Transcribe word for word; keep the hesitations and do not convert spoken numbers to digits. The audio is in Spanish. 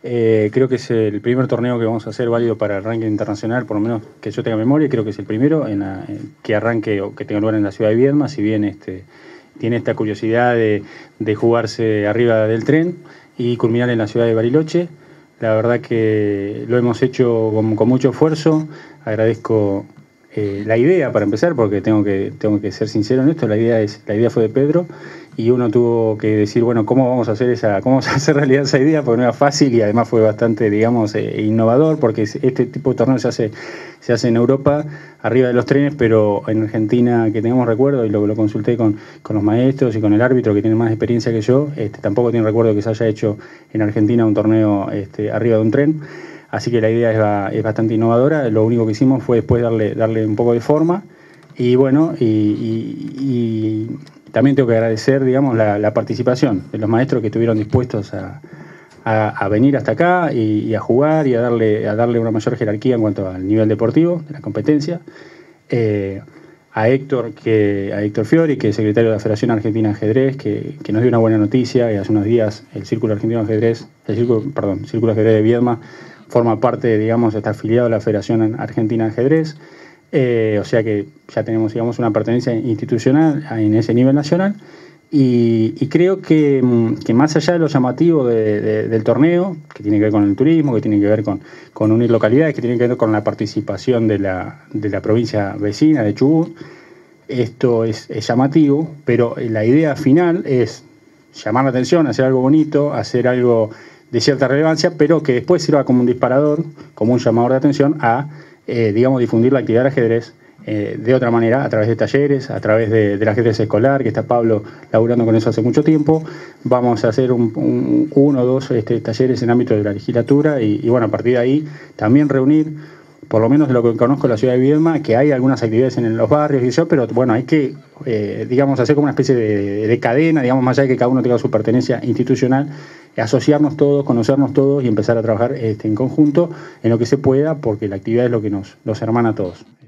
Eh, creo que es el primer torneo que vamos a hacer válido para el ranking internacional, por lo menos que yo tenga memoria, y creo que es el primero en la, en que arranque o que tenga lugar en la ciudad de Viedma, si bien este, tiene esta curiosidad de, de jugarse arriba del tren y culminar en la ciudad de Bariloche. La verdad que lo hemos hecho con, con mucho esfuerzo. Agradezco eh, la idea para empezar, porque tengo que, tengo que ser sincero en esto. La idea, es, la idea fue de Pedro y uno tuvo que decir, bueno, ¿cómo vamos a hacer esa, cómo vamos a hacer realidad esa idea? Porque no era fácil y además fue bastante, digamos, eh, innovador, porque este tipo de torneo se hace, se hace en Europa, arriba de los trenes, pero en Argentina, que tengamos recuerdo, y lo, lo consulté con, con los maestros y con el árbitro, que tiene más experiencia que yo, este, tampoco tiene recuerdo que se haya hecho en Argentina un torneo este, arriba de un tren. Así que la idea es, va, es bastante innovadora. Lo único que hicimos fue después darle, darle un poco de forma. Y bueno, y, y, y también tengo que agradecer, digamos, la, la participación de los maestros que estuvieron dispuestos a, a, a venir hasta acá y, y a jugar y a darle, a darle una mayor jerarquía en cuanto al nivel deportivo de la competencia. Eh, a Héctor, que, a Héctor Fiori, que es secretario de la Federación Argentina de Ajedrez, que, que nos dio una buena noticia, y hace unos días el Círculo Argentino de Ajedrez, el Círculo, perdón, Círculo Ajedrez de Viedma, forma parte, digamos, está afiliado a la Federación Argentina de Ajedrez, eh, o sea que ya tenemos, digamos, una pertenencia institucional en ese nivel nacional, y, y creo que, que más allá de lo llamativo de, de, del torneo, que tiene que ver con el turismo, que tiene que ver con, con unir localidades, que tiene que ver con la participación de la, de la provincia vecina de Chubut, esto es, es llamativo, pero la idea final es llamar la atención, hacer algo bonito, hacer algo de cierta relevancia, pero que después sirva como un disparador, como un llamador de atención a, eh, digamos, difundir la actividad del ajedrez eh, de otra manera, a través de talleres, a través de, del ajedrez escolar, que está Pablo laburando con eso hace mucho tiempo. Vamos a hacer un, un, uno o dos este, talleres en ámbito de la legislatura y, y, bueno, a partir de ahí también reunir, por lo menos de lo que conozco la ciudad de Viedma, que hay algunas actividades en los barrios y eso, pero bueno, hay que, eh, digamos, hacer como una especie de, de cadena, digamos, más allá de que cada uno tenga su pertenencia institucional, asociarnos todos, conocernos todos y empezar a trabajar este, en conjunto en lo que se pueda, porque la actividad es lo que nos, nos hermana a todos.